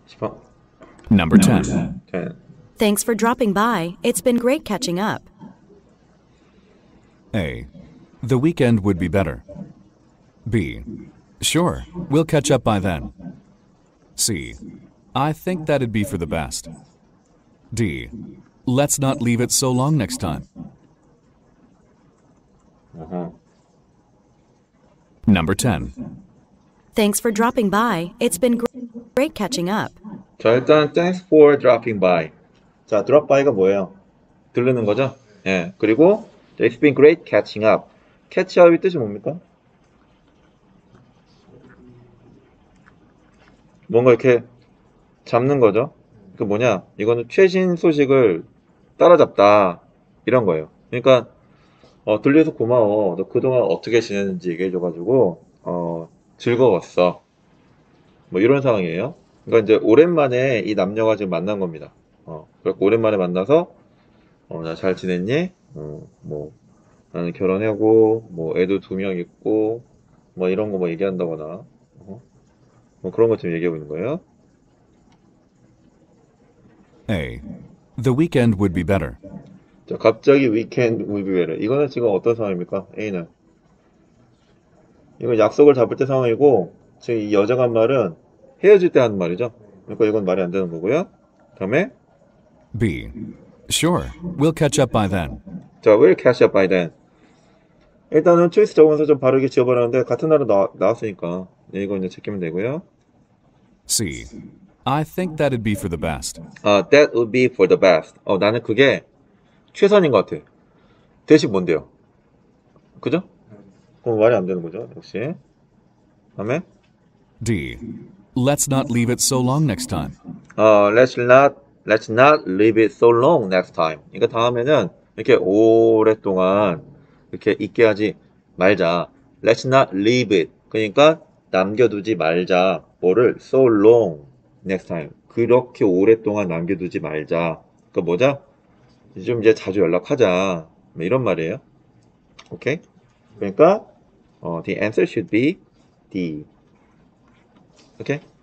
10번. Number 10. 10. Thanks for dropping by. It's been great catching up. A. The weekend would be better. B. Sure, we'll catch up by then. C. I think that'd be for the best. D. Let's not leave it so long next time. Number 10. Thanks for dropping by. It's been great catching up. 자, 일단 thanks for dropping by. 자, drop by가 뭐예요? 들르는 거죠? 예. 그리고 it's been great catching up. catch up이 뜻이 뭡니까? 뭔가 이렇게 잡는 거죠. 그 뭐냐? 이거는 최신 소식을 따라잡다 이런 거예요. 그러니까 들려서 고마워. 너 그동안 어떻게 지냈는지 얘기해줘가지고 즐거웠어. 뭐 이런 상황이에요. 그러니까 이제 오랜만에 이 남녀가 지금 만난 겁니다. 그래서 오랜만에 만나서 나 잘 지냈니? 뭐 나는 결혼하고 뭐 애도 2명 있고 뭐 이런 거 뭐 얘기한다거나 뭐 그런 것 좀 얘기하고 있는 거예요. A. The weekend would be better. 자, 갑자기 weekend will be better. 이거는 지금 어떤 상황입니까? A는 이건 약속을 잡을 때 상황이고 지금 이 여자가 한 말은 헤어질 때 하는 말이죠. 그러니까 이건 말이 안 되는 거고요. 다음에 B. Sure, we'll catch up by then. 자, we'll catch up by then. 일단은 초이스 적으면서 좀 바르게 지어버렸는데 같은 날은 나왔으니까 이거 이제 제끼면 되고요. C. I think that'd be for the best. That would be for the best. 나는 그게 최선인 것 같아. 대신 뭔데요? 그죠? 그럼 말이 안 되는 거죠, 역시. 다음에 D. Let's not leave it so long next time. let's not leave it so long next time. 그러니까 다음에는 이렇게 오랫동안 이렇게 있게 하지 말자. Let's not leave it. 그러니까 남겨두지 말자. 뭐를 so long next time. 그렇게 오랫동안 남겨두지 말자. 그러니까 뭐죠? 좀 이제 자주 연락하자. 뭐 이런 말이에요. 오케이? 그러니까 the answer should be D. 오케이?